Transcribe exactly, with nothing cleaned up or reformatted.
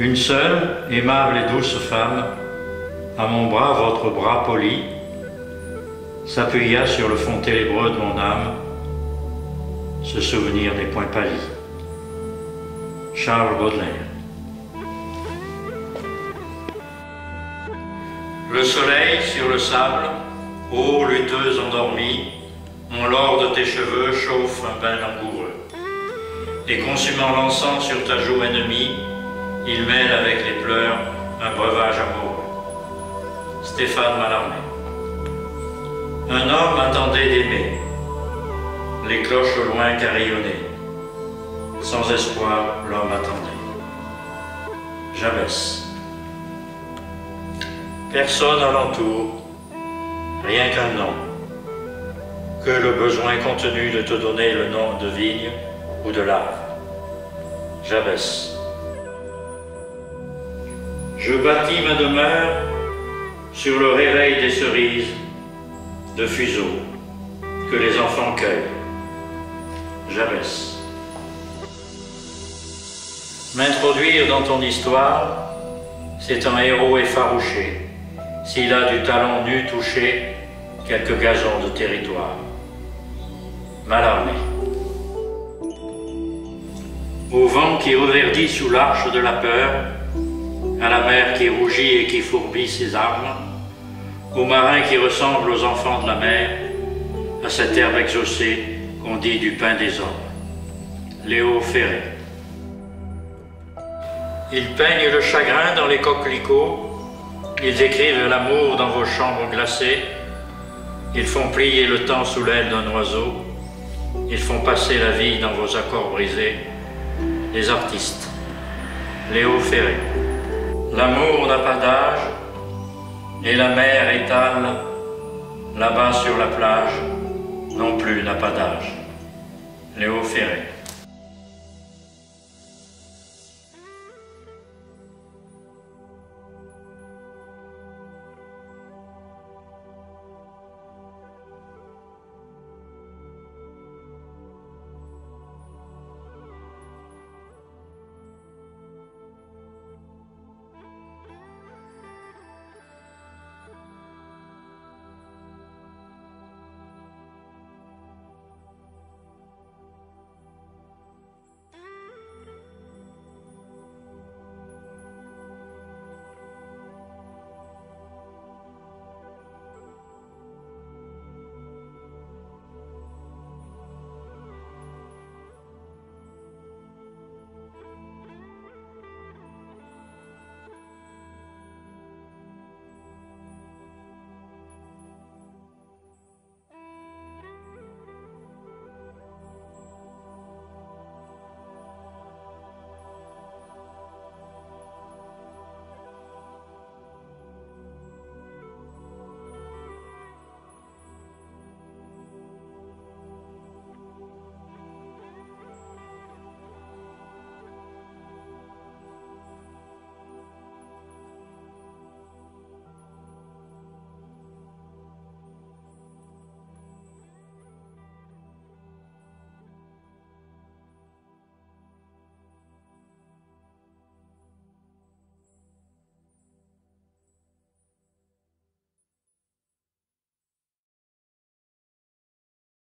Une seule, aimable et douce femme, à mon bras, votre bras poli, s'appuya sur le fond ténébreux de mon âme. Ce souvenir n'est point pâli. Charles Baudelaire. Le soleil sur le sable, ô lutteuse endormie, mon lord de tes cheveux chauffe un bain langoureux. Et consumant l'encens sur ta joue ennemie, il mêle avec les pleurs un breuvage amoureux. Stéphane Mallarmé. Un homme attendait d'aimer, les cloches au loin carillonnaient. Sans espoir, l'homme attendait. Jabès. Personne alentour, rien qu'un nom, que le besoin contenu de te donner le nom de vigne ou de lave. Jabès. Je bâtis ma demeure sur le réveil des cerises de fuseaux que les enfants cueillent. Jabès. M'introduire dans ton histoire, c'est un héros effarouché, s'il a du talon nu touché quelques gazons de territoire. Mallarmé. Au vent qui reverdit sous l'arche de la peur, à la mer qui rougit et qui fourbit ses armes, aux marins qui ressemblent aux enfants de la mer, à cette herbe exaucée qu'on dit du pain des hommes. Léo Ferré. Ils peignent le chagrin dans les coquelicots, ils écrivent l'amour dans vos chambres glacées, ils font plier le temps sous l'aile d'un oiseau, ils font passer la vie dans vos accords brisés. Les artistes. Léo Ferré. L'amour n'a pas d'âge, et la mer étale, là-bas sur la plage, non plus n'a pas d'âge. Léo Ferré.